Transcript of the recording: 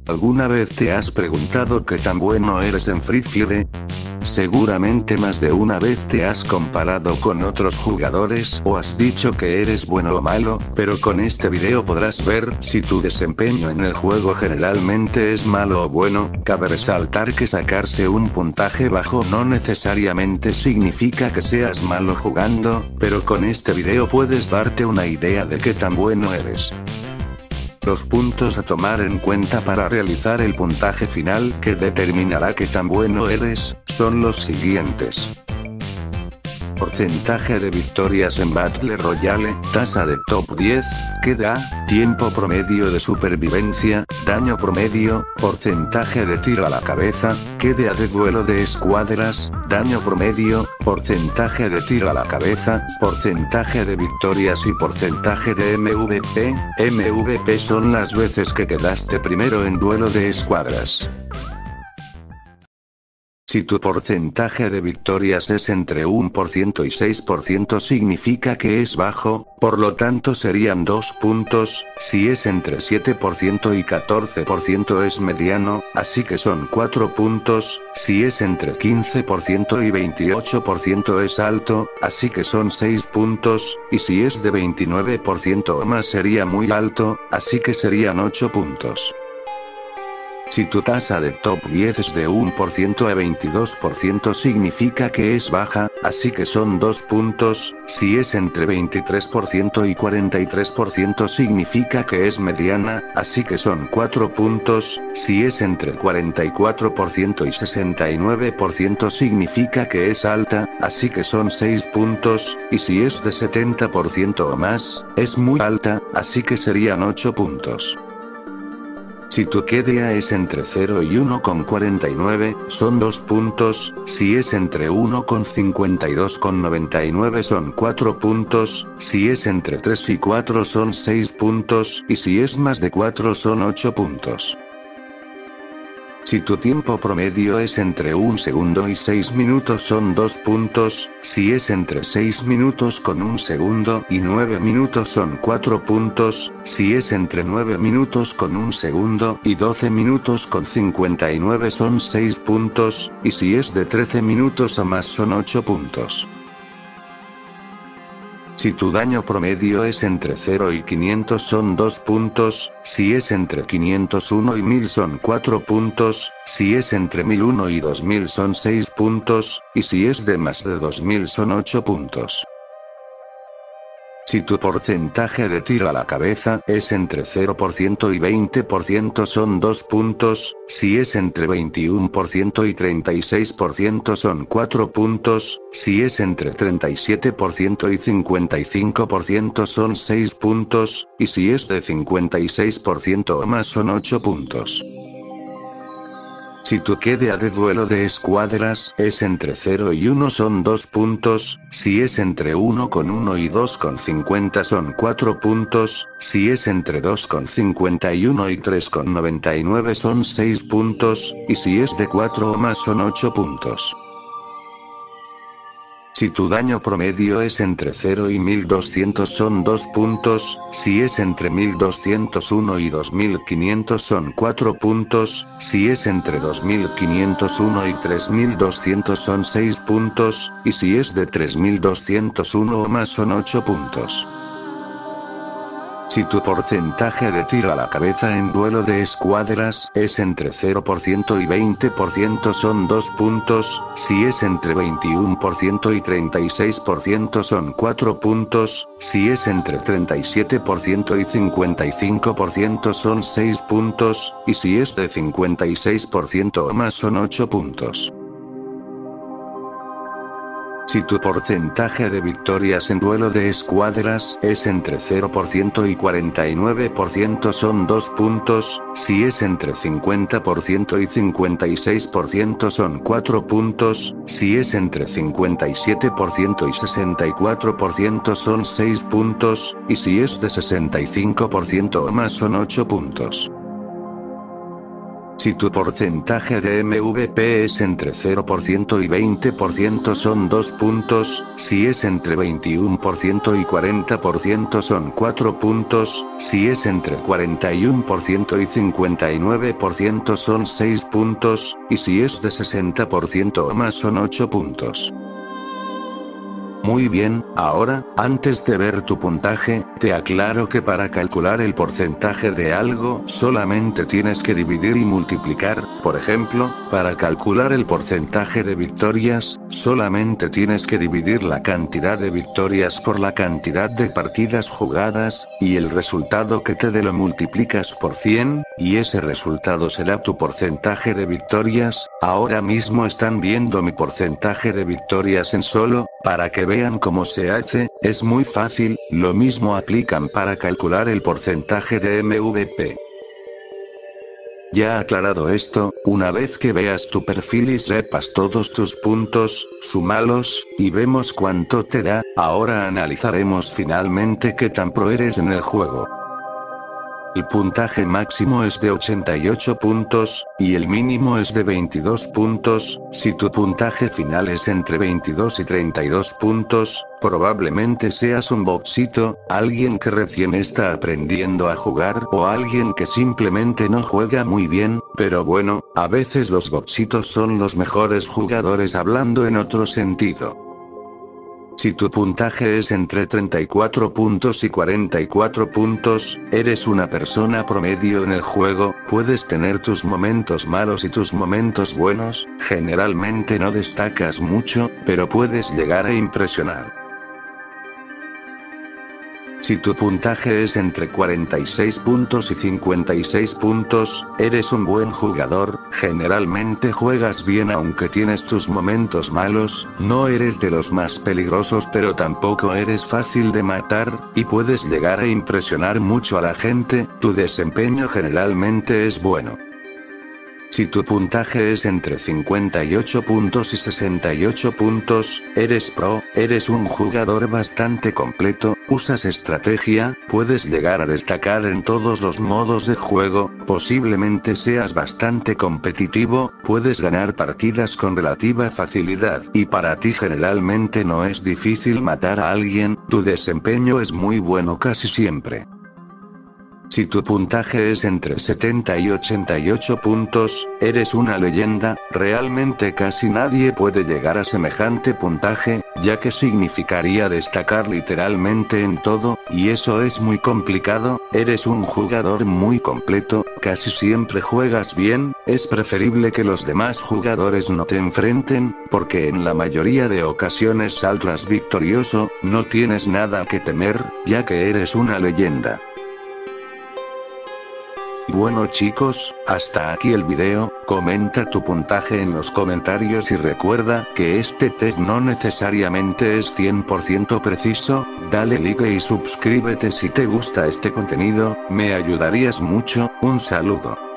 ¿Alguna vez te has preguntado qué tan bueno eres en Free Fire? Seguramente más de una vez te has comparado con otros jugadores o has dicho que eres bueno o malo, pero con este video podrás ver si tu desempeño en el juego generalmente es malo o bueno. Cabe resaltar que sacarse un puntaje bajo no necesariamente significa que seas malo jugando, pero con este video puedes darte una idea de qué tan bueno eres. Los puntos a tomar en cuenta para realizar el puntaje final que determinará qué tan bueno eres, son los siguientes. Porcentaje de victorias en Battle Royale, tasa de top 10, que da, tiempo promedio de supervivencia, daño promedio, porcentaje de tiro a la cabeza, que da de duelo de escuadras, daño promedio, porcentaje de tiro a la cabeza, porcentaje de victorias y porcentaje de MVP. MVP son las veces que quedaste primero en duelo de escuadras. Si tu porcentaje de victorias es entre 1% y 6% significa que es bajo, por lo tanto serían 2 puntos, si es entre 7% y 14% es mediano, así que son 4 puntos, si es entre 15% y 28% es alto, así que son 6 puntos, y si es de 29% o más sería muy alto, así que serían 8 puntos. Si tu tasa de top 10 es de 1% a 22% significa que es baja, así que son 2 puntos, si es entre 23% y 43% significa que es mediana, así que son 4 puntos, si es entre 44% y 69% significa que es alta, así que son 6 puntos, y si es de 70% o más, es muy alta, así que serían 8 puntos. Si tu KDA es entre 0 y 1,49, son 2 puntos, si es entre 1,52,99 son 4 puntos, si es entre 3 y 4 son 6 puntos, y si es más de 4 son 8 puntos. Si tu tiempo promedio es entre 1 segundo y 6 minutos son 2 puntos, si es entre 6 minutos con 1 segundo y 9 minutos son 4 puntos, si es entre 9 minutos con 1 segundo y 12 minutos con 59 son 6 puntos, y si es de 13 minutos o más son 8 puntos. Si tu daño promedio es entre 0 y 500 son 2 puntos, si es entre 501 y 1000 son 4 puntos, si es entre 1001 y 2000 son 6 puntos, y si es de más de 2000 son 8 puntos. Si tu porcentaje de tiro a la cabeza es entre 0% y 20% son 2 puntos, si es entre 21% y 36% son 4 puntos, si es entre 37% y 55% son 6 puntos, y si es de 56% o más son 8 puntos. Si tu KDA de duelo de escuadras es entre 0 y 1 son 2 puntos, si es entre 1,1 y 2,50 son 4 puntos, si es entre 2,51 y 3,99 son 6 puntos, y si es de 4 o más son 8 puntos. Si tu daño promedio es entre 0 y 1200 son 2 puntos, si es entre 1201 y 2500 son 4 puntos, si es entre 2501 y 3200 son 6 puntos, y si es de 3201 o más son 8 puntos. Si tu porcentaje de tiro a la cabeza en duelo de escuadras es entre 0% y 20% son 2 puntos, si es entre 21% y 36% son 4 puntos, si es entre 37% y 55% son 6 puntos, y si es de 56% o más son 8 puntos. Si tu porcentaje de victorias en duelo de escuadras es entre 0% y 49% son 2 puntos, si es entre 50% y 56% son 4 puntos, si es entre 57% y 64% son 6 puntos, y si es de 65% o más son 8 puntos. Si tu porcentaje de MVP es entre 0% y 20% son 2 puntos, si es entre 21% y 40% son 4 puntos, si es entre 41% y 59% son 6 puntos, y si es de 60% o más son 8 puntos. Muy bien, ahora, antes de ver tu puntaje, te aclaro que para calcular el porcentaje de algo solamente tienes que dividir y multiplicar. Por ejemplo, para calcular el porcentaje de victorias, solamente tienes que dividir la cantidad de victorias por la cantidad de partidas jugadas, y el resultado que te dé lo multiplicas por 100, y ese resultado será tu porcentaje de victorias. Ahora mismo están viendo mi porcentaje de victorias en solo, para que vean cómo se hace, es muy fácil, lo mismo aplican para calcular el porcentaje de MVP. Ya aclarado esto, una vez que veas tu perfil y sepas todos tus puntos, súmalos, y vemos cuánto te da. Ahora analizaremos finalmente qué tan pro eres en el juego. El puntaje máximo es de 88 puntos, y el mínimo es de 22 puntos, si tu puntaje final es entre 22 y 32 puntos, probablemente seas un boxito, alguien que recién está aprendiendo a jugar o alguien que simplemente no juega muy bien, pero bueno, a veces los boxitos son los mejores jugadores hablando en otro sentido. Si tu puntaje es entre 34 puntos y 44 puntos, eres una persona promedio en el juego, puedes tener tus momentos malos y tus momentos buenos, generalmente no destacas mucho, pero puedes llegar a impresionar. Si tu puntaje es entre 46 puntos y 56 puntos, eres un buen jugador, generalmente juegas bien aunque tienes tus momentos malos, no eres de los más peligrosos pero tampoco eres fácil de matar, y puedes llegar a impresionar mucho a la gente, tu desempeño generalmente es bueno. Si tu puntaje es entre 58 puntos y 68 puntos, eres pro, eres un jugador bastante completo, usas estrategia, puedes llegar a destacar en todos los modos de juego, posiblemente seas bastante competitivo, puedes ganar partidas con relativa facilidad, y para ti generalmente no es difícil matar a alguien, tu desempeño es muy bueno casi siempre. Si tu puntaje es entre 70 y 88 puntos, eres una leyenda, realmente casi nadie puede llegar a semejante puntaje, ya que significaría destacar literalmente en todo, y eso es muy complicado, eres un jugador muy completo, casi siempre juegas bien, es preferible que los demás jugadores no te enfrenten, porque en la mayoría de ocasiones saldrás victorioso, no tienes nada que temer, ya que eres una leyenda. Bueno chicos, hasta aquí el video, comenta tu puntaje en los comentarios y recuerda que este test no necesariamente es 100% preciso, dale like y suscríbete si te gusta este contenido, me ayudarías mucho, un saludo.